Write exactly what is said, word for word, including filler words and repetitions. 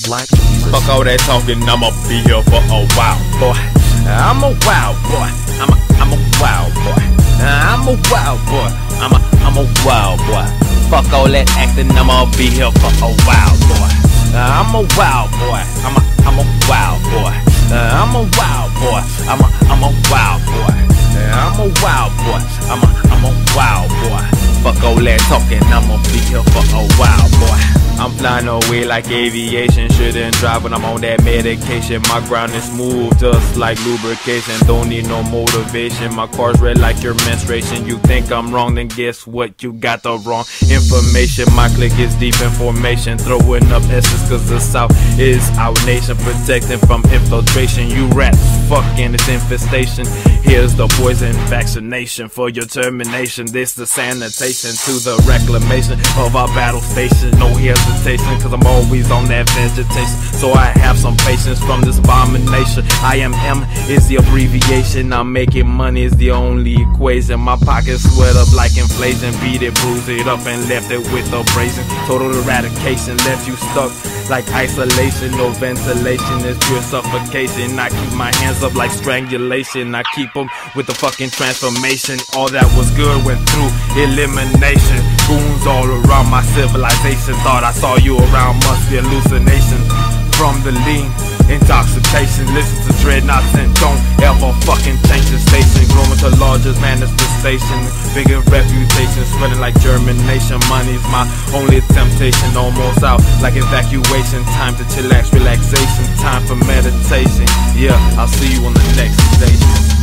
Black Jesus. Fuck all that talking, I'ma be here for a while, boy. I'm a wild boy. I'm a, I'm a wild boy. I'm a wild boy. I'm a, I'm a wild boy. Fuck all that acting, I'ma be here for a while, boy. I'm a wild boy. I'm a, I'm a wild boy. I'm a wild boy. I'm a, I'm a wild boy. I'm a wild boy. I'm a, I'm a wild boy. Fuck all that talking, I'ma be here for a while, boy. I'm flying away like aviation. Shouldn't drive when I'm on that medication. My ground is smooth, just like lubrication. Don't need no motivation. My car's red like your menstruation. You think I'm wrong, then guess what? You got the wrong information. My clique is deep in formation. Throwing up S's cause the South is our nation. Protecting from infiltration. You rats fucking this infestation. Here's the poison vaccination for your termination. This the sanitation to the reclamation of our battle station. No hesitation, cause I'm always on that vegetation. So I have some patience from this abomination. I am M is the abbreviation. I'm making money is the only equation. My pockets sweat up like inflation. Beat it, bruise it up and left it with abrasion. Total eradication left you stuck like isolation. No ventilation, it's pure suffocation. I keep my hands up like strangulation. I keep them with the fucking transformation. All that was good went through elimination. Goons all around my civilization. Thought I saw you around, must be hallucination from the lean intoxication. Listen to dreadnoughts and don't ever fucking change the station. Growing to largest manifestation, bigger reputation, spreading like germination. Money's my only temptation, almost out like evacuation. Time to chillax, relaxation, time for meditation. Yeah, I'll see you on the next station.